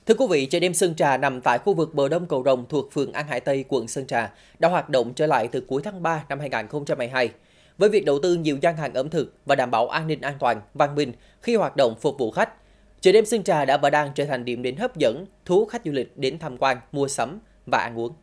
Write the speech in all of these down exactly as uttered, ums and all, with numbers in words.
Thưa quý vị, chợ đêm Sơn Trà nằm tại khu vực bờ đông cầu Rồng thuộc phường An Hải Tây, quận Sơn Trà, đã hoạt động trở lại từ cuối tháng ba năm hai nghìn không trăm hai mươi hai. Với việc đầu tư nhiều gian hàng ẩm thực và đảm bảo an ninh an toàn, văn minh khi hoạt động phục vụ khách, chợ đêm Sơn Trà đã và đang trở thành điểm đến hấp dẫn, thu hút khách du lịch đến tham quan, mua sắm và ăn uống.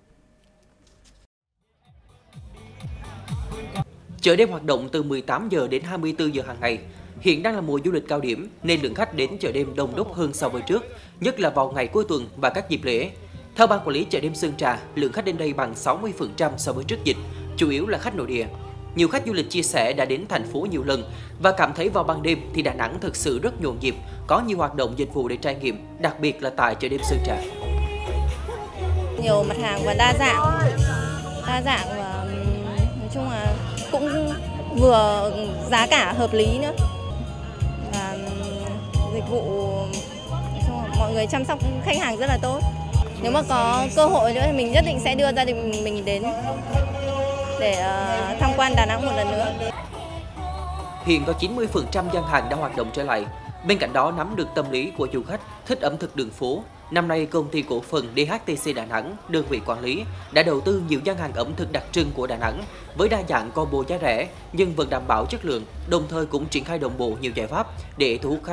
Chợ đêm hoạt động từ mười tám giờ đến hai mươi tư giờ hàng ngày. Hiện đang là mùa du lịch cao điểm nên lượng khách đến chợ đêm đông đúc hơn so với trước, nhất là vào ngày cuối tuần và các dịp lễ. Theo ban quản lý chợ đêm Sơn Trà, lượng khách đến đây bằng sáu mươi phần trăm so với trước dịch, chủ yếu là khách nội địa. Nhiều khách du lịch chia sẻ đã đến thành phố nhiều lần và cảm thấy vào ban đêm thì Đà Nẵng thực sự rất nhộn nhịp, có nhiều hoạt động dịch vụ để trải nghiệm, đặc biệt là tại chợ đêm Sơn Trà. Nhiều mặt hàng và đa dạng, đa dạng và nói chung là cũng vừa giá cả hợp lý nữa. Và dịch vụ mọi người chăm sóc khách hàng rất là tốt. Nếu mà có cơ hội nữa thì mình nhất định sẽ đưa gia đình mình đến để uh, tham quan Đà Nẵng một lần nữa. Hiện có chín mươi phần trăm gian hàng đã hoạt động trở lại. Bên cạnh đó, nắm được tâm lý của du khách thích ẩm thực đường phố, năm nay công ty cổ phần đê hát tê xê Đà Nẵng, đơn vị quản lý, đã đầu tư nhiều gian hàng ẩm thực đặc trưng của Đà Nẵng với đa dạng combo giá rẻ nhưng vẫn đảm bảo chất lượng, đồng thời cũng triển khai đồng bộ nhiều giải pháp để thu hút khách.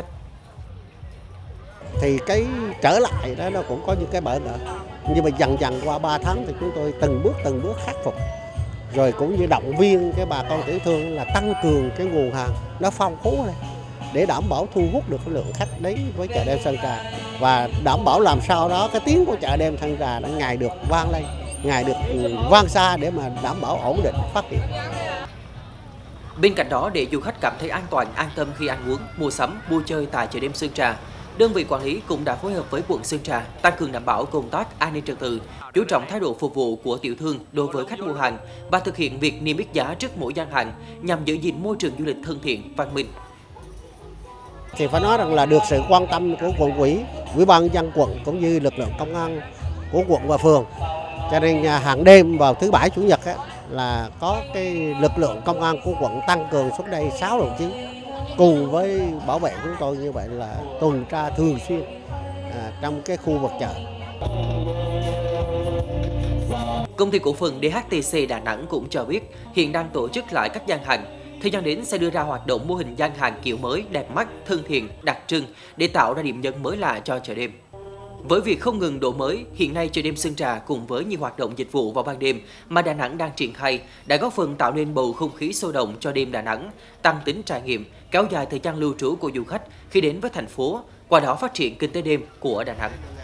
Thì cái trở lại đó nó cũng có những cái bỡ ngỡ, nhưng mà dần dần qua ba tháng thì chúng tôi từng bước từng bước khắc phục, rồi cũng như động viên cái bà con tiểu thương là tăng cường cái nguồn hàng nó phong phú này để đảm bảo thu hút được cái lượng khách đến với chợ đêm Sơn Trà và đảm bảo làm sao đó cái tiếng của chợ đêm Sơn Trà đã ngày được vang lên, ngày được vang xa để mà đảm bảo ổn định phát triển. Bên cạnh đó, để du khách cảm thấy an toàn, an tâm khi ăn uống, mua sắm, vui chơi tại chợ đêm Sơn Trà, đơn vị quản lý cũng đã phối hợp với quận Sơn Trà tăng cường đảm bảo công tác an ninh trật tự, chú trọng thái độ phục vụ của tiểu thương đối với khách mua hàng và thực hiện việc niêm yết giá trước mỗi gian hàng nhằm giữ gìn môi trường du lịch thân thiện, văn minh. Thì phải nói rằng là được sự quan tâm của quận ủy, ủy ban nhân dân quận cũng như lực lượng công an của quận và phường. Cho nên hàng đêm vào thứ bảy chủ nhật á, là có cái lực lượng công an của quận tăng cường xuống đây sáu đồng chí cùng với bảo vệ chúng tôi, như vậy là tuần tra thường xuyên à, trong cái khu vực chợ. Công ty cổ phần đê hát tê xê Đà Nẵng cũng cho biết hiện đang tổ chức lại các gian hàng. Thời gian đến sẽ đưa ra hoạt động mô hình gian hàng kiểu mới, đẹp mắt, thân thiện, đặc trưng để tạo ra điểm nhấn mới lạ cho chợ đêm. Với việc không ngừng đổi mới, hiện nay chợ đêm Sơn Trà cùng với nhiều hoạt động dịch vụ vào ban đêm mà Đà Nẵng đang triển khai đã góp phần tạo nên bầu không khí sôi động cho đêm Đà Nẵng, tăng tính trải nghiệm, kéo dài thời gian lưu trú của du khách khi đến với thành phố, qua đó phát triển kinh tế đêm của Đà Nẵng.